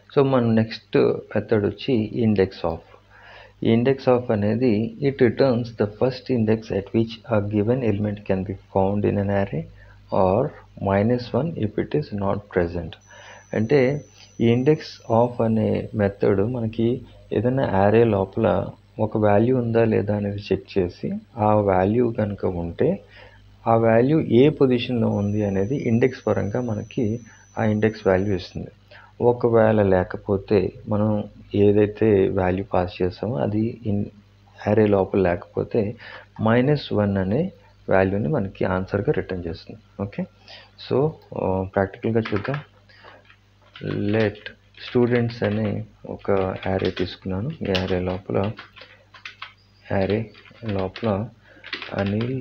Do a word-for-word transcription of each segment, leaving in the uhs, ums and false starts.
So మన next method వచ్చి index of. ఈ ఇండెక్స్ ఆఫ్ అనేది it returns the first index at which a given element can be found in an array or minus one if it is not present. అంటే ఈ index of అనే method మనకి ఏదైనా యారే లోపల ఒక value ఉందా లేదా అనేది చెక్ చేసి ఆ వాల్యూ కనుక ఉంటే ఆ వాల్యూ ఏ పొజిషన్లో ఉంది అనేది ఇండెక్స్ పరంగా మనకి ఆ ఇండెక్స్ వాల్యూ ఇస్తుంది. ఒకవేళ లేకపోతే మనం ఏదైతే వాల్యూ పాస్ చేసామో అది ఇన్ యారే లోపల లేకపోతే మైనస్ వన్ అనే వాల్యూని మనకి ఆన్సర్గా రిటర్న్ చేస్తుంది. ఓకే, సో ప్రాక్టికల్గా చూద్దాం. లెట్ స్టూడెంట్స్ అనే ఒక యారే తీసుకున్నాను. ఈ యారే లోపల యారే లోపల అనిల్,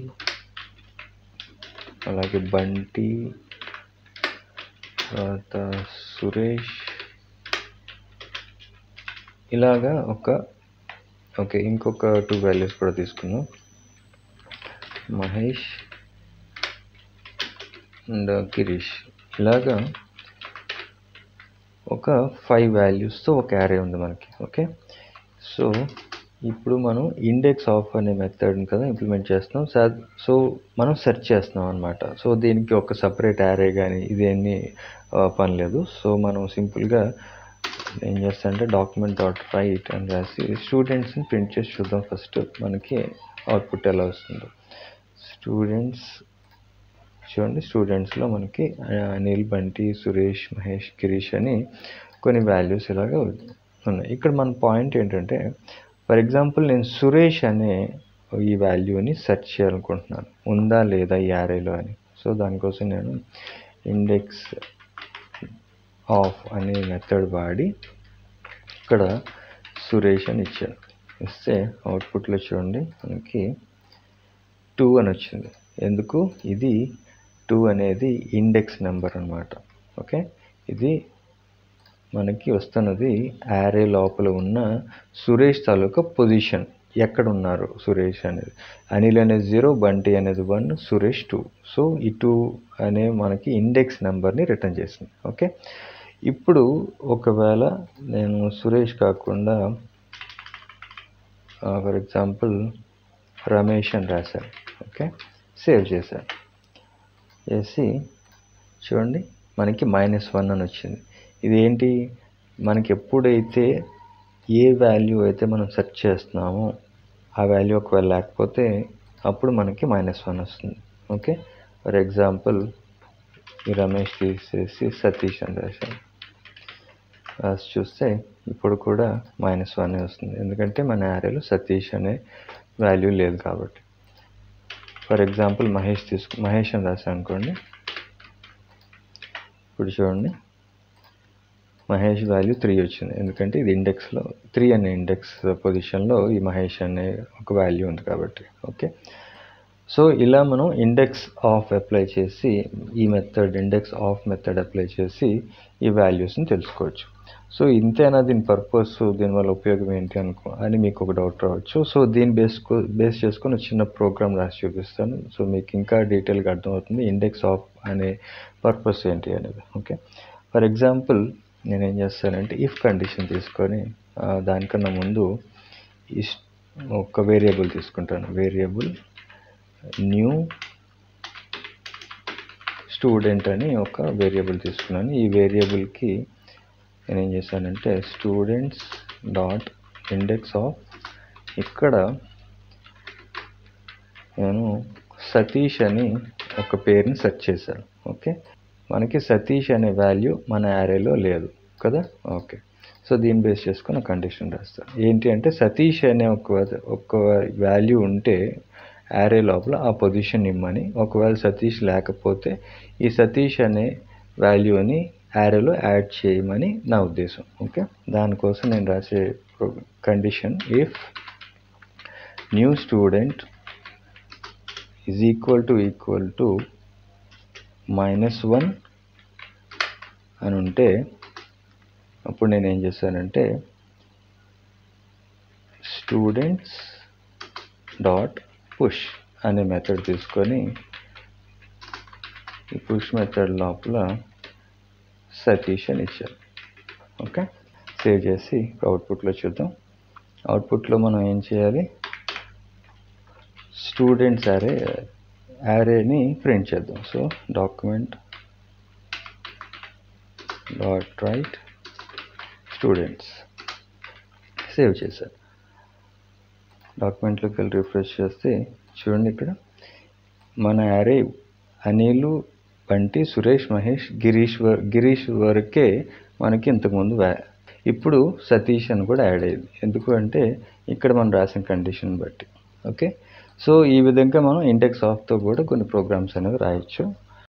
అలాగే బంటి, తర్వాత సురేష్, ఇలాగా ఒక ఓకే ఇంకొక టూ వాల్యూస్ కూడా తీసుకున్నాం, మహేష్ అండ్ గిరీష్. ఇలాగా ఒక ఫైవ్ వాల్యూస్తో ఒక యారే ఉంది మనకి. ఓకే, సో ఇప్పుడు మనం ఇండెక్స్ ఆఫ్ అనే మెథడ్ని కదా ఇంప్లిమెంట్ చేస్తున్నాం. సో మనం సెర్చ్ చేస్తున్నాం అనమాట. సో దీనికి ఒక సపరేట్ యారే కానీ ఇదేమీ పని లేదు. సో మనం సింపుల్గా ఏం చేస్తా అంటే డాక్యుమెంట్ డాట్ రైట్ అని రాసి స్టూడెంట్స్ని ప్రింట్ చేసి చూద్దాం. ఫస్ట్ మనకి అవుట్పుట్ ఎలా వస్తుందో. స్టూడెంట్స్ చూడండి, స్టూడెంట్స్లో మనకి అనిల్, బంటి, సురేష్, మహేష్, గిరీష్ అని కొన్ని వాల్యూస్ ఇలాగా ఉన్నాయి. ఇక్కడ మన పాయింట్ ఏంటంటే, ఫర్ ఎగ్జాంపుల్ నేను సురేష్ అనే ఈ వాల్యూని సెర్చ్ చేయాలనుకుంటున్నాను, ఉందా లేదా ఈ యారేలో అని. సో దానికోసం నేను ఇండెక్స్ ఆఫ్ అనే మెథడ్ వాడి ఇక్కడ సురేష్ అని ఇచ్చాను. ఇస్తే అవుట్పుట్లో చూడండి మనకి టూ అని వచ్చింది. ఎందుకు? ఇది టూ అనేది ఇండెక్స్ నెంబర్ అన్నమాట. ఓకే, ఇది మనకి వస్తున్నది యారే లోపల ఉన్న సురేష్ తాలూకా పొజిషన్, ఎక్కడ ఉన్నారు సురేష్ అనేది. అనిల్ అనేది జీరో, బంటి అనేది వన్, సురేష్ టూ. సో ఈ టూ అనే మనకి ఇండెక్స్ నెంబర్ని రిటర్న్ చేసింది. ఓకే, ఇప్పుడు ఒకవేళ నేను సురేష్ కాకుండా ఫర్ ఎగ్జాంపుల్ రమేష్ అని రాశాను. ఓకే, సేవ్ చేశాను. చేసి చూడండి మనకి మైనస్ వన్ అని వచ్చింది. ఇదేంటి, మనకి ఎప్పుడైతే ఏ వాల్యూ అయితే మనం సెర్చ్ చేస్తున్నామో ఆ వాల్యూ ఒకవేళ లేకపోతే అప్పుడు మనకి మైనస్ వన్ వస్తుంది. ఓకే, ఫర్ ఎగ్జాంపుల్ ఈ రమేష్ తీసేసి సతీష్ అని రాశాను. రాసి చూస్తే ఇప్పుడు కూడా మైనస్ వన్ వస్తుంది, ఎందుకంటే మన యారేలో సతీష్ అనే వాల్యూ లేదు కాబట్టి. ఫర్ ఎగ్జాంపుల్ మహేష్ తీసుకు మహేష్ అని రాశాను అనుకోండి. ఇప్పుడు చూడండి మహేష్ వాల్యూ త్రీ వచ్చింది, ఎందుకంటే ఇది ఇండెక్స్లో త్రీ అనే ఇండెక్స్ పొజిషన్లో ఈ మహేష్ అనే ఒక వాల్యూ ఉంది కాబట్టి. ఓకే, సో ఇలా మనం ఇండెక్స్ ఆఫ్ అప్లై చేసి ఈ method index of method apply చేసి ఈ వాల్యూస్ని తెలుసుకోవచ్చు. సో ఇంతేనా దీని పర్పస్, దీనివల్ల ఉపయోగం ఏంటి అనుకో అని మీకు ఒక డౌట్ రావచ్చు. సో దీన్ని బేస్కో బేస్ చేసుకొని చిన్న ప్రోగ్రామ్ రాసి చూపిస్తాను. సో మీకు ఇంకా డీటెయిల్గా అర్థమవుతుంది ఇండెక్స్ ఆఫ్ అనే పర్పస్ ఏంటి అనేది. ఓకే, ఫర్ ఎగ్జాంపుల్ నేనేం చేస్తానంటే ఇఫ్ కండిషన్ తీసుకొని దానికన్నా ముందు ఈ ఒక వేరియబుల్ తీసుకుంటాను. వేరియబుల్ న్యూ స్టూడెంట్ అని ఒక వేరియబుల్ తీసుకున్నాను. ఈ వేరియబుల్కి నేనేం చేశానంటే స్టూడెంట్స్ డాట్ ఇండెక్స్ ఆఫ్, ఇక్కడ నేను సతీష్ అని ఒక పేరుని సెర్చ్ చేశాను. ఓకే, మనకి సతీష్ అనే వాల్యూ మన యారేలో లేదు కదా. ఓకే, సో దీన్ని బేస్ చేసుకుని కండిషన్ రాస్తాను. ఏంటి అంటే సతీష్ అనే ఒక ఒక వాల్యూ ఉంటే యారే లోపల ఆ పొజిషన్ ఇమ్మని, ఒకవేళ సతీష్ లేకపోతే ఈ సతీష్ అనే వాల్యూని యారేలో యాడ్ చేయమని నా ఉద్దేశం. ఓకే, దానికోసం నేను రాసే condition if new student is equal to equal to minus one అని ఉంటే అప్పుడు నేను ఏం చేశానంటే స్టూడెంట్స్ డాట్ పుష్ అనే మెథడ్ తీసుకొని ఈ పుష్ మెథడ్ లోపల సతీష్ అని ఇచ్చాను. ఓకే, సేవ్ చేసి అవుట్పుట్లో చూద్దాం. అవుట్పుట్లో మనం ఏం చేయాలి, స్టూడెంట్స్ యారే యారేని ప్రింట్ చేద్దాం. So document dot write students save చేశాను. డాక్యుమెంట్లోకి వెళ్ళి రిఫ్రెష్ చేస్తే చూడండి, ఇక్కడ మన యారే అనిల్, బంటి, సురేష్, మహేష్, గిరీష్ వర్ గిరీష్ వరకే మనకి ఇంతకుముందు వ్యా ఇప్పుడు సతీష్ అని కూడా యాడ్ అయ్యింది. ఎందుకు అంటే ఇక్కడ మనం రాసిన కండిషన్ బట్టి. ఓకే, సో ఈ విధంగా మనం ఇండెక్స్ ఆఫ్తో కూడా కొన్ని ప్రోగ్రామ్స్ అనేవి రాయొచ్చు.